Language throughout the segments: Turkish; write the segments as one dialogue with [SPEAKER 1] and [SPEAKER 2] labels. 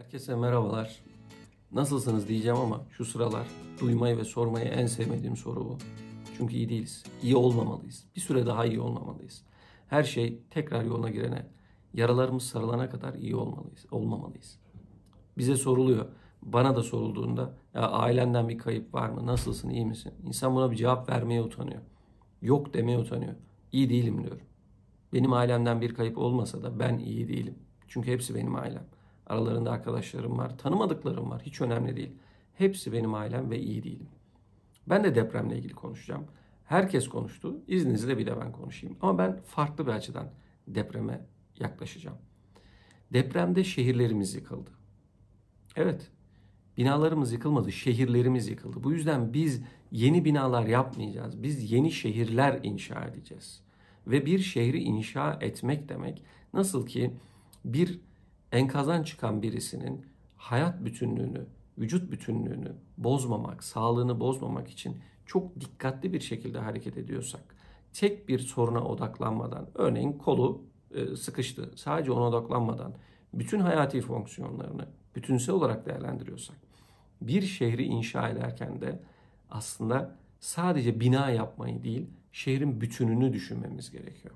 [SPEAKER 1] Herkese merhabalar. Nasılsınız diyeceğim ama şu sıralar duymayı ve sormayı en sevmediğim soru bu. Çünkü iyi değiliz. İyi olmamalıyız. Bir süre daha iyi olmamalıyız. Her şey tekrar yoluna girene, yaralarımız sarılana kadar iyi olmamalıyız. Bize soruluyor. Bana da sorulduğunda ya ailenden bir kayıp var mı? Nasılsın? İyi misin? İnsan buna bir cevap vermeye utanıyor. Yok demeye utanıyor. İyi değilim diyorum. Benim ailemden bir kayıp olmasa da ben iyi değilim. Çünkü hepsi benim ailem. Aralarında arkadaşlarım var, tanımadıklarım var. Hiç önemli değil. Hepsi benim ailem ve iyi değilim. Ben de depremle ilgili konuşacağım. Herkes konuştu. İzninizle bir de ben konuşayım. Ama ben farklı bir açıdan depreme yaklaşacağım. Depremde şehirlerimiz yıkıldı. Evet, binalarımız yıkılmadı, şehirlerimiz yıkıldı. Bu yüzden biz yeni binalar yapmayacağız. Biz yeni şehirler inşa edeceğiz. Ve bir şehri inşa etmek demek nasıl ki bir enkazdan çıkan birisinin hayat bütünlüğünü, vücut bütünlüğünü bozmamak, sağlığını bozmamak için çok dikkatli bir şekilde hareket ediyorsak, tek bir soruna odaklanmadan, örneğin kolu sıkıştı, sadece ona odaklanmadan bütün hayati fonksiyonlarını bütünsel olarak değerlendiriyorsak, bir şehri inşa ederken de aslında sadece bina yapmayı değil, şehrin bütününü düşünmemiz gerekiyor.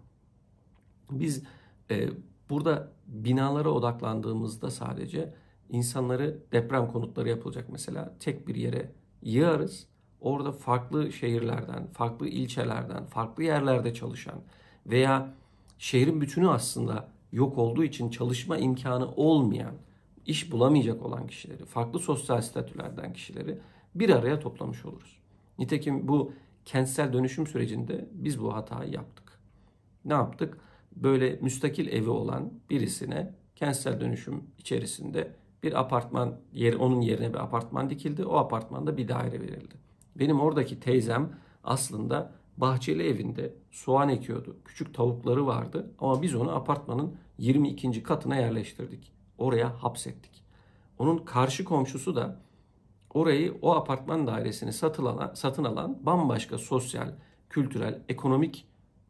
[SPEAKER 1] Biz burada binalara odaklandığımızda sadece insanları deprem konutları yapılacak mesela tek bir yere yığarız. Orada farklı şehirlerden, farklı ilçelerden, farklı yerlerde çalışan veya şehrin bütünü aslında yok olduğu için çalışma imkanı olmayan, iş bulamayacak olan kişileri, farklı sosyal statülerden kişileri bir araya toplamış oluruz. Nitekim bu kentsel dönüşüm sürecinde biz bu hatayı yaptık. Ne yaptık? Böyle müstakil evi olan birisine kentsel dönüşüm içerisinde bir apartman yeri, onun yerine bir apartman dikildi. O apartmanda bir daire verildi. Benim oradaki teyzem aslında bahçeli evinde soğan ekiyordu. Küçük tavukları vardı ama biz onu apartmanın 22. katına yerleştirdik. Oraya hapsettik. Onun karşı komşusu da orayı, o apartman dairesini satın alan bambaşka sosyal, kültürel, ekonomik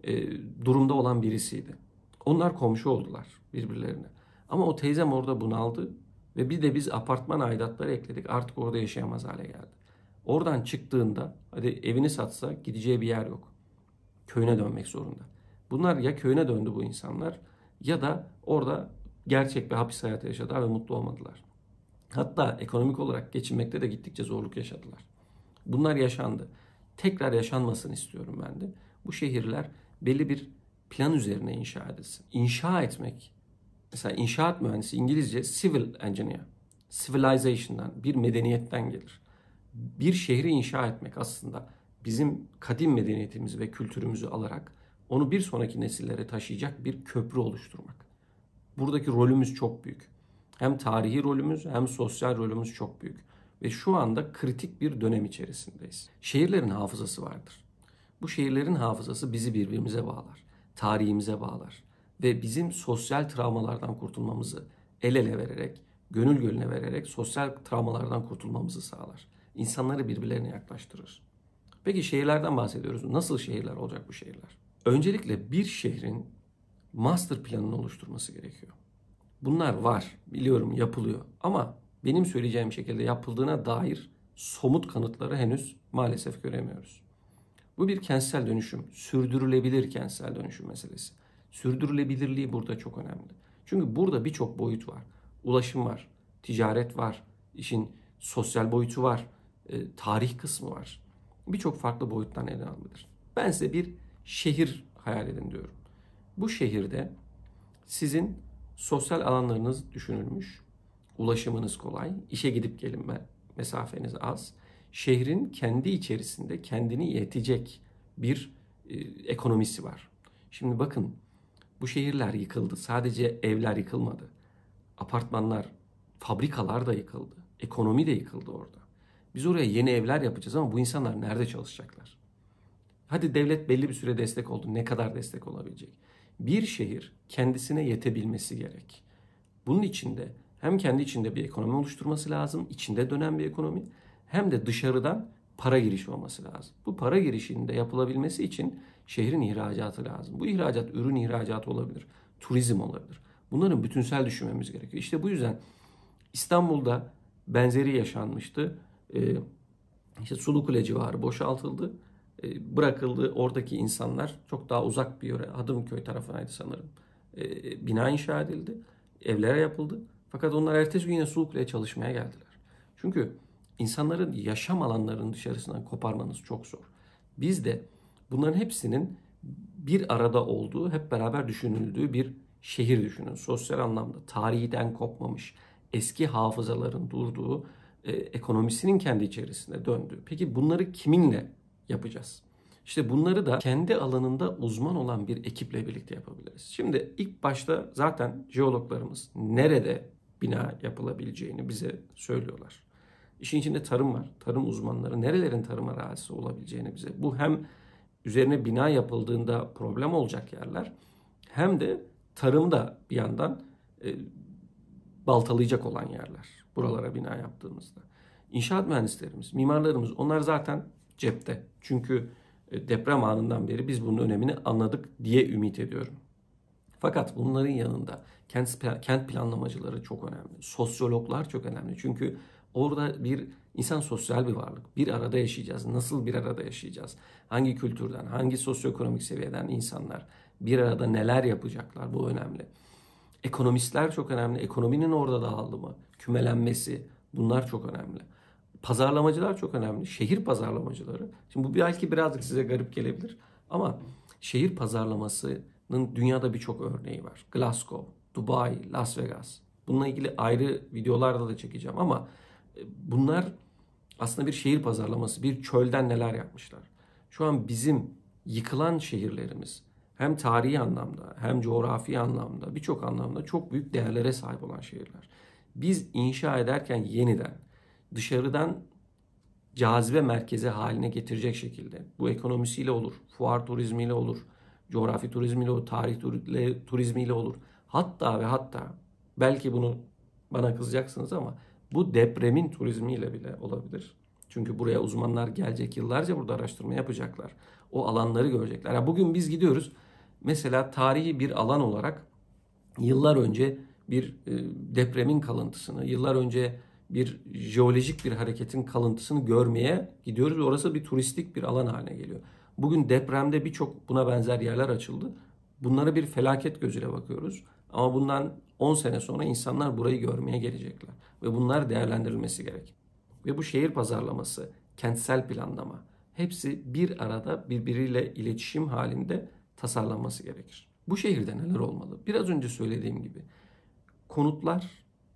[SPEAKER 1] durumda olan birisiydi. Onlar komşu oldular birbirlerine. Ama o teyzem orada bunaldı ve bir de biz apartman aidatları ekledik. Artık orada yaşayamaz hale geldi. Oradan çıktığında hadi evini satsa gideceği bir yer yok. Köyüne dönmek zorunda. Bunlar ya köyüne döndü bu insanlar ya da orada gerçek bir hapis hayatı yaşadılar ve mutlu olmadılar. Hatta ekonomik olarak geçinmekte de gittikçe zorluk yaşadılar. Bunlar yaşandı. Tekrar yaşanmasını istiyorum ben de. Bu şehirler belli bir plan üzerine inşa edilsin. İnşa etmek, mesela inşaat mühendisi İngilizce civil engineer, civilization'dan, bir medeniyetten gelir. Bir şehri inşa etmek aslında bizim kadim medeniyetimizi ve kültürümüzü alarak onu bir sonraki nesillere taşıyacak bir köprü oluşturmak. Buradaki rolümüz çok büyük. Hem tarihi rolümüz hem sosyal rolümüz çok büyük. Ve şu anda kritik bir dönem içerisindeyiz. Şehirlerin hafızası vardır. Bu şehirlerin hafızası bizi birbirimize bağlar. Tarihimize bağlar. Ve bizim sosyal travmalardan kurtulmamızı el ele vererek, gönül gönüle vererek sosyal travmalardan kurtulmamızı sağlar. İnsanları birbirlerine yaklaştırır. Peki şehirlerden bahsediyoruz. Nasıl şehirler olacak bu şehirler? Öncelikle bir şehrin master planını oluşturması gerekiyor. Bunlar var, biliyorum yapılıyor ama benim söyleyeceğim şekilde yapıldığına dair somut kanıtları henüz maalesef göremiyoruz. Bu bir kentsel dönüşüm, sürdürülebilir kentsel dönüşüm meselesi. Sürdürülebilirliği burada çok önemli. Çünkü burada birçok boyut var. Ulaşım var, ticaret var, işin sosyal boyutu var, tarih kısmı var. Birçok farklı boyuttan ele alınır. Ben size bir şehir hayal edin diyorum. Bu şehirde sizin sosyal alanlarınız düşünülmüş, ulaşımınız kolay, işe gidip gelinme mesafeniz az. Şehrin kendi içerisinde kendini yetecek bir ekonomisi var. Şimdi bakın bu şehirler yıkıldı. Sadece evler yıkılmadı. Apartmanlar, fabrikalar da yıkıldı. Ekonomi de yıkıldı orada. Biz oraya yeni evler yapacağız ama bu insanlar nerede çalışacaklar? Hadi devlet belli bir süre destek oldu. Ne kadar destek olabilecek? Bir şehir kendisine yetebilmesi gerek. Bunun içinde hem kendi içinde bir ekonomi oluşturması lazım, içinde dönen bir ekonomi, hem de dışarıdan para girişi olması lazım. Bu para girişinin de yapılabilmesi için şehrin ihracatı lazım. Bu ihracat ürün ihracatı olabilir, turizm olabilir. Bunların bütünsel düşünmemiz gerekiyor. İşte bu yüzden İstanbul'da benzeri yaşanmıştı. İşte Sulukule civarı boşaltıldı. Bırakıldı. Oradaki insanlar çok daha uzak bir yere, Hadımköy tarafınaydı sanırım. Bina inşa edildi. Evlere yapıldı. Fakat onlar ertesi gün yine Sulukule'ye çalışmaya geldiler. Çünkü insanların yaşam alanlarının dışarısından koparmanız çok zor. Biz de bunların hepsinin bir arada olduğu, hep beraber düşünüldüğü bir şehir düşünün. Sosyal anlamda tarihten kopmamış, eski hafızaların durduğu, ekonomisinin kendi içerisinde döndüğü. Peki bunları kiminle yapacağız? İşte bunları da kendi alanında uzman olan bir ekiple birlikte yapabiliriz. Şimdi ilk başta zaten jeologlarımız nerede bina yapılabileceğini bize söylüyorlar. İşin içinde tarım var. Tarım uzmanları nerelerin tarım arazisi olabileceğini bize. Bu hem üzerine bina yapıldığında problem olacak yerler, hem de tarımda bir yandan baltalayacak olan yerler. Buralara bina yaptığımızda. İnşaat mühendislerimiz, mimarlarımız, onlar zaten cepte. Çünkü deprem anından beri biz bunun önemini anladık diye ümit ediyorum. Fakat bunların yanında kent planlamacıları çok önemli. Sosyologlar çok önemli. Çünkü orada bir insan sosyal bir varlık. Bir arada yaşayacağız. Nasıl bir arada yaşayacağız? Hangi kültürden, hangi sosyoekonomik seviyeden insanlar bir arada neler yapacaklar? Bu önemli. Ekonomistler çok önemli. Ekonominin orada dağılımı, kümelenmesi, bunlar çok önemli. Pazarlamacılar çok önemli. Şehir pazarlamacıları. Şimdi bu belki birazcık size garip gelebilir ama şehir pazarlamasının dünyada birçok örneği var. Glasgow, Dubai, Las Vegas. Bununla ilgili ayrı videolarda da çekeceğim ama bunlar aslında bir şehir pazarlaması, bir çölden neler yapmışlar. Şu an bizim yıkılan şehirlerimiz hem tarihi anlamda hem coğrafi anlamda birçok anlamda çok büyük değerlere sahip olan şehirler. Biz inşa ederken yeniden dışarıdan cazibe merkezi haline getirecek şekilde bu ekonomisiyle olur, fuar turizmiyle olur, coğrafi turizmiyle olur, tarih turizmiyle olur. Hatta ve hatta belki bunu bana kızacaksınız ama bu depremin turizmiyle bile olabilir. Çünkü buraya uzmanlar gelecek, yıllarca burada araştırma yapacaklar. O alanları görecekler. Yani bugün biz gidiyoruz. Mesela tarihi bir alan olarak yıllar önce bir depremin kalıntısını, yıllar önce bir jeolojik bir hareketin kalıntısını görmeye gidiyoruz ve orası bir turistik bir alan haline geliyor. Bugün depremde birçok buna benzer yerler açıldı. Bunlara bir felaket gözüyle bakıyoruz. Ama bundan 10 sene sonra insanlar burayı görmeye gelecekler. Ve bunlar değerlendirilmesi gerek. Ve bu şehir pazarlaması, kentsel planlama hepsi bir arada birbiriyle iletişim halinde tasarlanması gerekir. Bu şehirde neler olmalı? Biraz önce söylediğim gibi konutlar,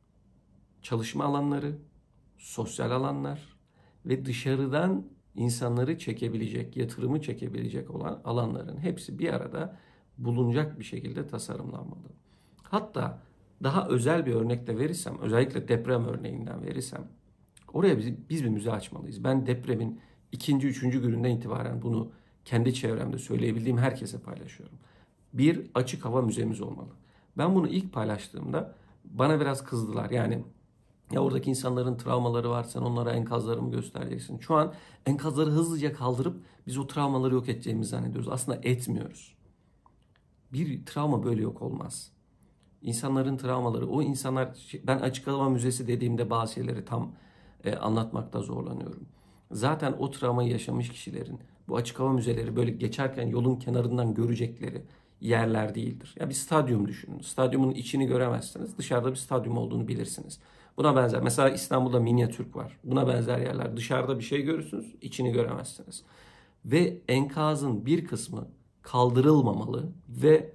[SPEAKER 1] çalışma alanları, sosyal alanlar ve dışarıdan insanları çekebilecek, yatırımı çekebilecek olan alanların hepsi bir arada bulunacak bir şekilde tasarımlanmalı. Hatta daha özel bir örnek de verirsem, özellikle deprem örneğinden verirsem, oraya biz bir müze açmalıyız. Ben depremin ikinci, üçüncü gününden itibaren bunu kendi çevremde söyleyebildiğim herkese paylaşıyorum. Bir açık hava müzemiz olmalı. Ben bunu ilk paylaştığımda bana biraz kızdılar. Yani ya oradaki insanların travmaları var, sen onlara enkazları mı göstereceksin? Şu an enkazları hızlıca kaldırıp biz o travmaları yok edeceğimizi zannediyoruz. Aslında etmiyoruz. Bir travma böyle yok olmaz. İnsanların travmaları, o insanlar, ben açık hava müzesi dediğimde bazı şeyleri tam anlatmakta zorlanıyorum. Zaten o travmayı yaşamış kişilerin bu açık hava müzeleri böyle geçerken yolun kenarından görecekleri yerler değildir. Ya bir stadyum düşünün. Stadyumun içini göremezsiniz. Dışarıda bir stadyum olduğunu bilirsiniz. Buna benzer. Mesela İstanbul'da Minyatürk var. Buna benzer yerler. Dışarıda bir şey görürsünüz, içini göremezsiniz. Ve enkazın bir kısmı kaldırılmamalı ve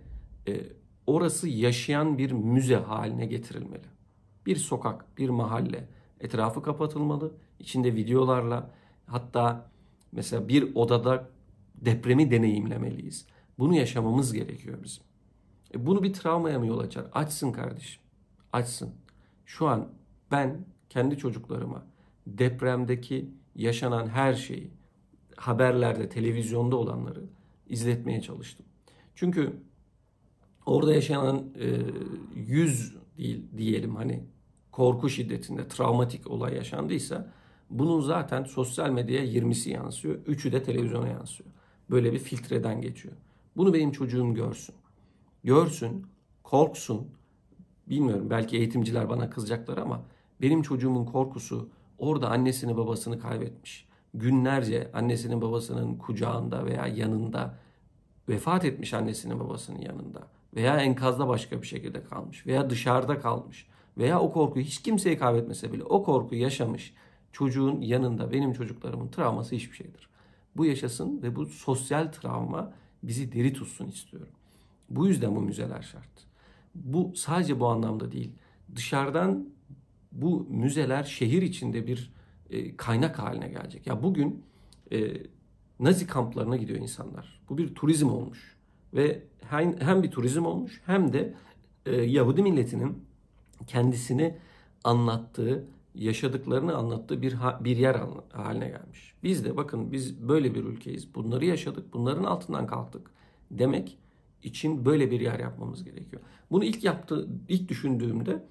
[SPEAKER 1] orası yaşayan bir müze haline getirilmeli. Bir sokak, bir mahalle, etrafı kapatılmalı. İçinde videolarla, hatta mesela bir odada depremi deneyimlemeliyiz. Bunu yaşamamız gerekiyor bizim. Bunu bir travmaya mı yol açar? Açsın kardeşim. Açsın. Şu an ben kendi çocuklarıma depremdeki yaşanan her şeyi, haberlerde, televizyonda olanları izletmeye çalıştım. Çünkü orada yaşanan 100 değil diyelim, hani korku şiddetinde travmatik olay yaşandıysa bunun zaten sosyal medyaya 20'si yansıyor. 3'ü de televizyona yansıyor. Böyle bir filtreden geçiyor. Bunu benim çocuğum görsün. Görsün, korksun. Bilmiyorum, belki eğitimciler bana kızacaklar ama Benim çocuğumun korkusu orada annesini babasını kaybetmiş. Günlerce annesinin babasının kucağında veya yanında vefat etmiş, annesinin babasının yanında veya enkazda başka bir şekilde kalmış veya dışarıda kalmış veya o korkuyu hiç kimseyi kaybetmese bile o korkuyu yaşamış çocuğun yanında benim çocuklarımın travması hiçbir şeydir. Bu yaşasın ve bu sosyal travma bizi diri tutsun istiyorum. Bu yüzden bu müzeler şart. Bu sadece bu anlamda değil. Dışarıdan bu müzeler şehir içinde bir kaynak haline gelecek. Ya bugün Nazi kamplarına gidiyor insanlar. Bu bir turizm olmuş. Ve hem bir turizm olmuş hem de Yahudi milletinin kendisini anlattığı, yaşadıklarını anlattığı bir yer haline gelmiş. Biz de bakın biz böyle bir ülkeyiz. Bunları yaşadık, bunların altından kalktık demek için böyle bir yer yapmamız gerekiyor. Bunu ilk düşündüğümde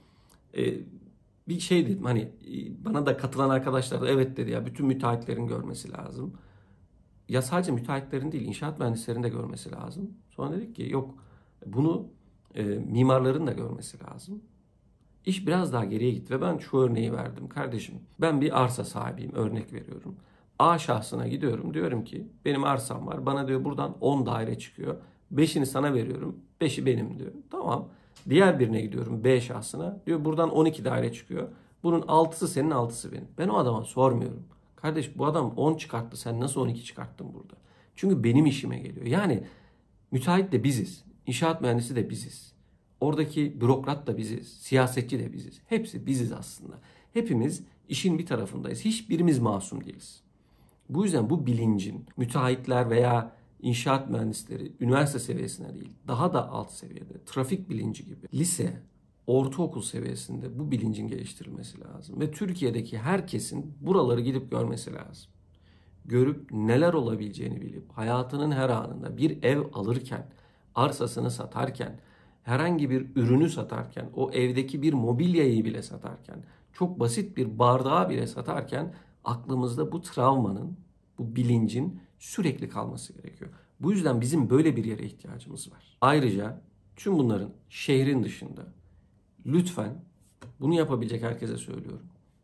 [SPEAKER 1] bir şey dedim, hani bana da katılan arkadaşlar da evet dedi, ya bütün müteahhitlerin görmesi lazım. Ya sadece müteahhitlerin değil, inşaat mühendislerinin de görmesi lazım. Sonra dedik ki yok, bunu mimarların da görmesi lazım. İş biraz daha geriye gitti ve ben şu örneği verdim. Kardeşim, ben bir arsa sahibiyim, örnek veriyorum. A şahsına gidiyorum, diyorum ki benim arsam var. Bana diyor buradan 10 daire çıkıyor. 5'ini sana veriyorum, 5'i benim diyor. Tamam. Diğer birine gidiyorum, B şahsına. Diyor buradan 12 daire çıkıyor. Bunun 6'sı senin, 6'sı benim. Ben o adama sormuyorum. Kardeş, bu adam 10 çıkarttı, sen nasıl 12 çıkarttın burada? Çünkü benim işime geliyor. Yani müteahhit de biziz. İnşaat mühendisi de biziz. Oradaki bürokrat da biziz. Siyasetçi de biziz. Hepsi biziz aslında. Hepimiz işin bir tarafındayız. Hiçbirimiz masum değiliz. Bu yüzden bu bilincin müteahhitler veya inşaat mühendisleri üniversite seviyesine değil, daha da alt seviyede, trafik bilinci gibi lise, ortaokul seviyesinde bu bilincin geliştirilmesi lazım. Ve Türkiye'deki herkesin buraları gidip görmesi lazım. Görüp neler olabileceğini bilip hayatının her anında bir ev alırken, arsasını satarken, herhangi bir ürünü satarken, o evdeki bir mobilyayı bile satarken, çok basit bir bardağı bile satarken aklımızda bu travmanın, bu bilincin sürekli kalması gerekiyor. Bu yüzden bizim böyle bir yere ihtiyacımız var. Ayrıca tüm bunların şehrin dışında lütfen, bunu yapabilecek herkese söylüyorum,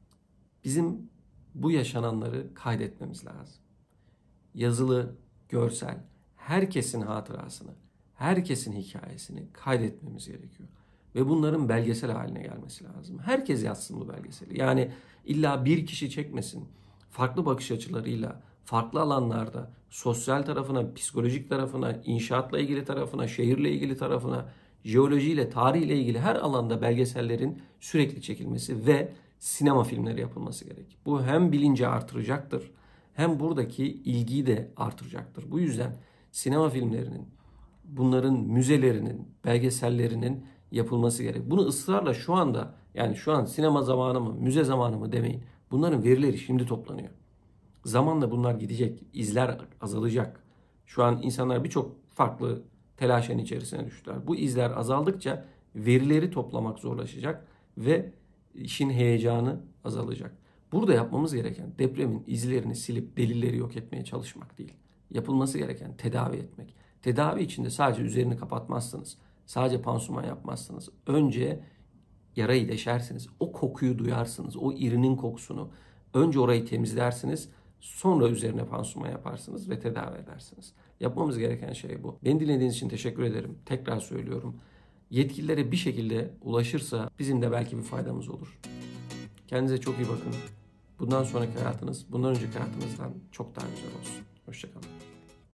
[SPEAKER 1] bizim bu yaşananları kaydetmemiz lazım. Yazılı, görsel, herkesin hatırasını, herkesin hikayesini kaydetmemiz gerekiyor. Ve bunların belgesel haline gelmesi lazım. Herkes yazsın bu belgeseli. Yani illa bir kişi çekmesin. Farklı bakış açılarıyla, farklı alanlarda, sosyal tarafına, psikolojik tarafına, inşaatla ilgili tarafına, şehirle ilgili tarafına, jeolojiyle, tarihle ilgili her alanda belgesellerin sürekli çekilmesi ve sinema filmleri yapılması gerek. Bu hem bilinci artıracaktır, hem buradaki ilgiyi de artıracaktır. Bu yüzden sinema filmlerinin, bunların müzelerinin, belgesellerinin yapılması gerek. Bunu ısrarla şu anda, yani şu an sinema zamanı mı, müze zamanı mı demeyin. Bunların verileri şimdi toplanıyor. Zamanla bunlar gidecek, izler azalacak. Şu an insanlar birçok farklı telaşın içerisine düştüler. Bu izler azaldıkça verileri toplamak zorlaşacak ve işin heyecanı azalacak. Burada yapmamız gereken depremin izlerini silip delilleri yok etmeye çalışmak değil. Yapılması gereken tedavi etmek. Tedavi içinde sadece üzerini kapatmazsınız. Sadece pansuman yapmazsınız. Önce yarayı deşersiniz. O kokuyu duyarsınız. O irinin kokusunu. Önce orayı temizlersiniz. Sonra üzerine pansuman yaparsınız ve tedavi edersiniz. Yapmamız gereken şey bu. Beni dinlediğiniz için teşekkür ederim. Tekrar söylüyorum. Yetkililere bir şekilde ulaşırsa bizim de belki bir faydamız olur. Kendinize çok iyi bakın. Bundan sonraki hayatınız, bundan önceki hayatınızdan çok daha güzel olsun. Hoşça kalın.